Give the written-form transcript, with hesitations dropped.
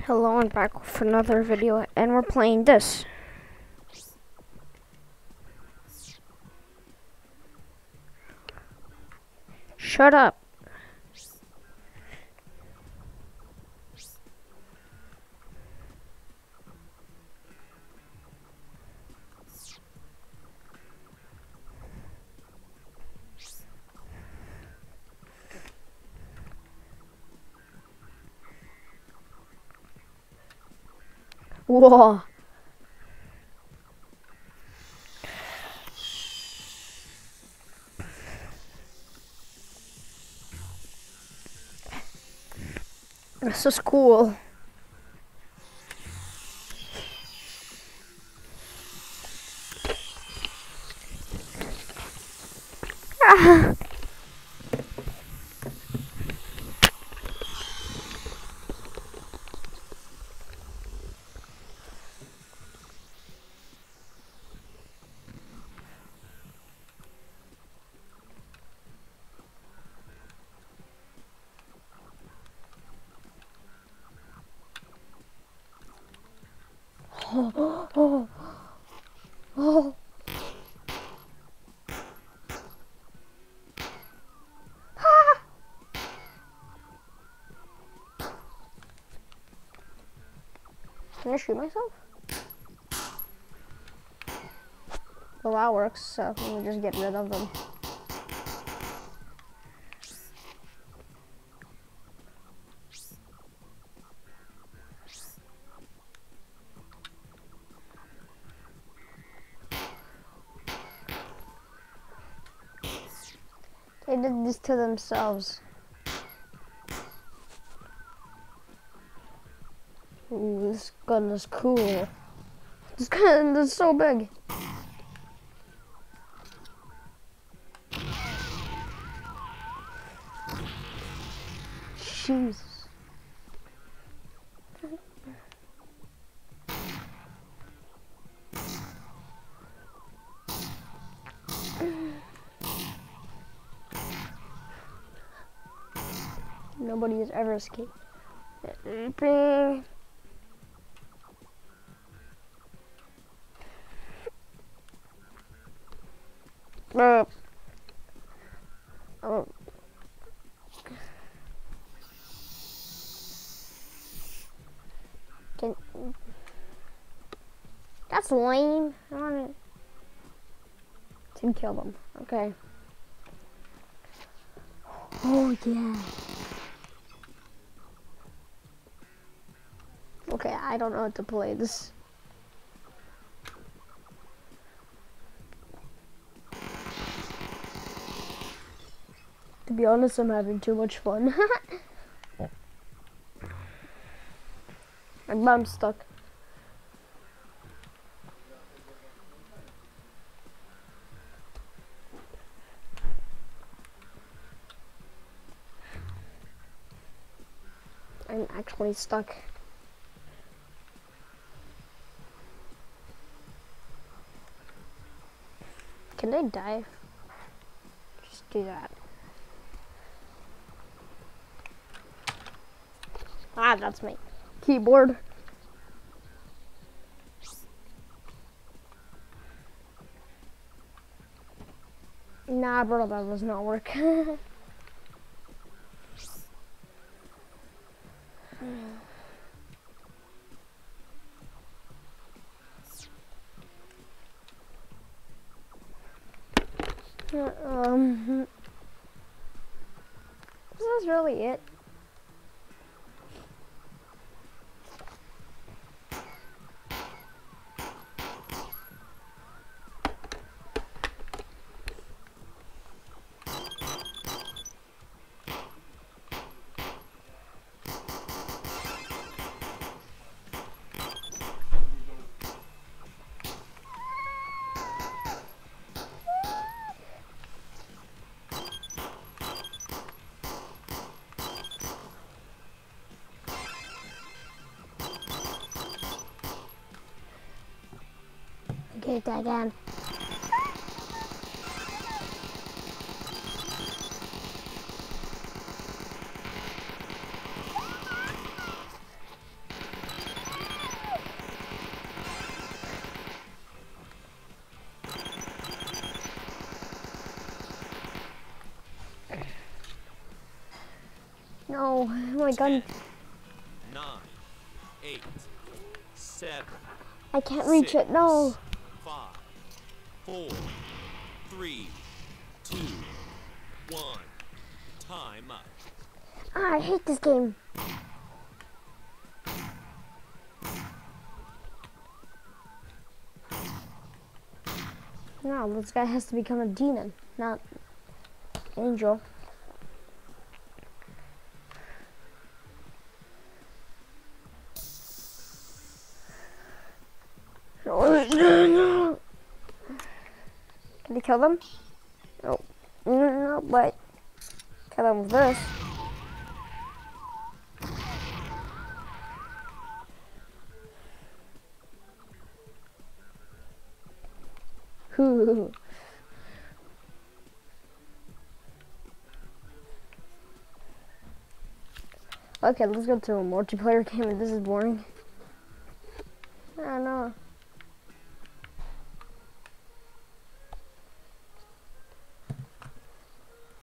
Hello, and back with another video, and we're playing this. Shut up. Whoa. This is cool. Ah. Oh, oh, oh. Ah. Can I shoot myself? Well, that works, so let me just get rid of them. They did this to themselves. Ooh, this gun is cool. This gun is so big. Jesus. Nobody has ever escaped. Oh. That's lame. I want to kill them. Okay. Oh yeah. Okay, I don't know how to play this. To be honest, I'm having too much fun. I'm stuck. I'm actually stuck. Can they dive? Just do that. Ah, that's my keyboard. Nah, bro, that does not work. Is this really it? Get that down. No, oh my god. 9, 8, 7. I can't reach it, no. 5, 4, 3, 2, 1. Time up. Ah, I hate this game. No, this guy has to become a demon, not angel. No. Can you kill them? No. No, but kill them with this. Okay, let's go to a multiplayer game. This is boring.